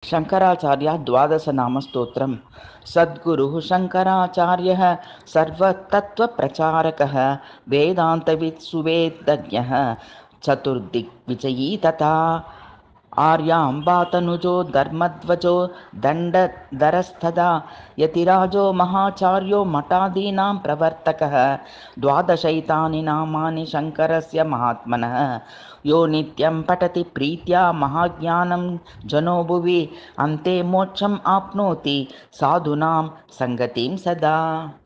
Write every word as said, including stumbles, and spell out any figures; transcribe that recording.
शंकराचार्य द्वादश नाम स्तोत्रम। सद्गुरुः शंकराचार्यः सर्वतत्त्वप्रचारकः वेदान्तवित् सुवेदज्ञः चतुर्दिग्विजयी तथा आर्याम्बातनुजो धर्मध्वजो दण्डधरस्तदा यतिराजो महाचार्यो मठादीनां प्रवर्तकः। द्वादशैतानि नामानि शङ्करस्य महात्मनः। यो नित्यं पठति प्रीत्या महाज्ञानं जनो भुवि अन्ते मोक्षम् आप्नोति साधूनां सङ्गतिं सदा।